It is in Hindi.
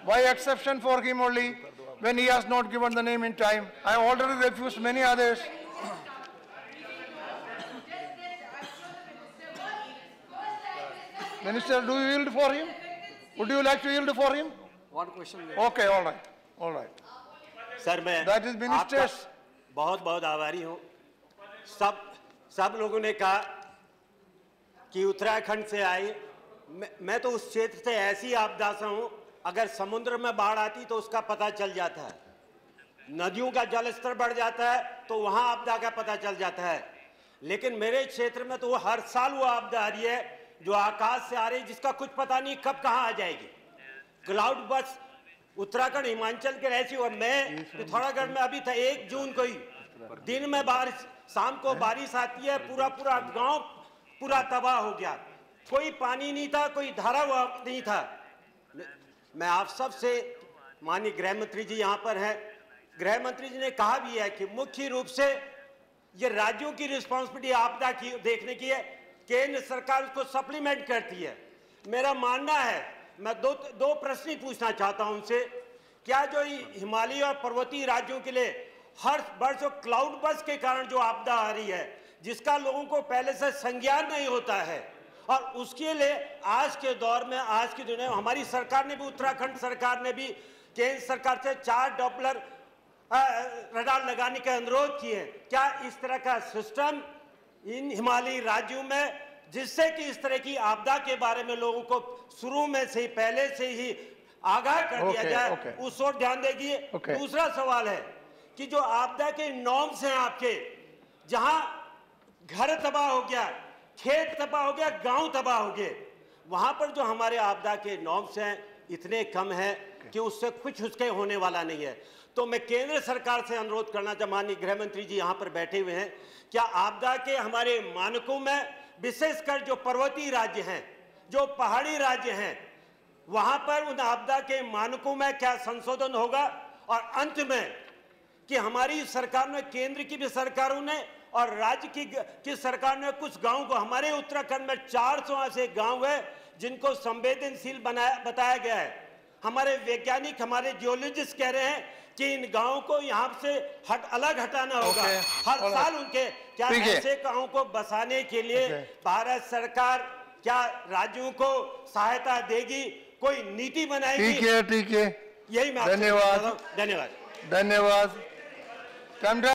Why exception for him only when he has not given the name in time? I already refused many others. Minister, do you yield for him? Would you like to yield for him? One question. Okay, all right, all right. Sir मैं That is ministers. बहुत बहुत आभारी हूँ। सब लोगों ने कहा कि उत्तराखंड से आई, मैं तो उस क्षेत्र से ऐसी आपदा से हूँ, अगर समुद्र में बाढ़ आती तो उसका पता चल जाता है, नदियों का जल स्तर बढ़ जाता है तो वहाँ आपदा का पता चल जाता है। लेकिन मेरे क्षेत्र में तो हर साल वो आपदा आ रही है जो आकाश से आ रही है, जिसका कुछ पता नहीं कब कहाँ आ जाएगी। क्लाउड बस उत्तराखंड हिमाचल के रहती और मैं पिथौरागढ़ में अभी था 1 जून को ही दिन में बारिश, शाम को बारिश आती है, पूरा गांव पूरा तबाह हो गया, कोई पानी नहीं था, कोई धारा नहीं था। मैं आप सब से, माननीय गृह मंत्री जी यहाँ पर हैं, गृह मंत्री जी ने कहा भी है कि मुख्य रूप से ये राज्यों की रिस्पॉन्सिबिलिटी आपदा की देखने की है, केंद्र सरकार उसको सप्लीमेंट करती है। मेरा मानना है, मैं दो प्रश्न ही पूछना चाहता हूं उनसे, क्या जो हिमालयी और पर्वतीय राज्यों के लिए हर वर्ष क्लाउड बर्स्ट के कारण जो आपदा आ रही है, जिसका लोगों को पहले से संज्ञान नहीं होता है, और उसके लिए आज के दौर में, आज की दुनिया में हमारी सरकार ने भी, उत्तराखंड सरकार ने भी केंद्र सरकार से 4 डॉपलर रडार लगाने का अनुरोध किए। क्या इस तरह का सिस्टम इन हिमालयी राज्यों में, जिससे कि इस तरह की आपदा के बारे में लोगों को शुरू में से ही, पहले से ही आगाह कर दिया जाए, उस ओर ध्यान देगी। दूसरा सवाल है कि जो आपदा के नॉर्म्स हैं आपके, जहां घर तबाह हो गया, खेत तबाह हो गया, गांव तबाह हो गए, वहां पर जो हमारे आपदा के नॉर्म्स हैं इतने कम हैं कि उससे कुछ उसके होने वाला नहीं है। तो मैं केंद्र सरकार से अनुरोध करना चाहता, माननीय गृह मंत्री जी यहाँ पर बैठे हुए हैं, क्या आपदा के हमारे मानकों में, विशेषकर जो पर्वतीय राज्य हैं, जो पहाड़ी राज्य हैं, वहां पर उन आपदा के मानकों में क्या संशोधन होगा? और अंत में कि हमारी सरकार ने, केंद्र की भी सरकारों ने और राज्य की सरकार ने कुछ गांव को, हमारे उत्तराखंड में 400 ऐसे गांव है जिनको संवेदनशील बताया गया है। हमारे वैज्ञानिक, हमारे जियोलॉजिस्ट कह रहे हैं कि इन गांवों को यहाँ से अलग हटाना होगा। हर साल उनके क्या ऐसे गांवों को बसाने के लिए भारत सरकार क्या राज्यों को सहायता देगी, कोई नीति बनाएगी? ठीक है, यही मैं धन्यवाद। धन्यवाद। धन्यवाद।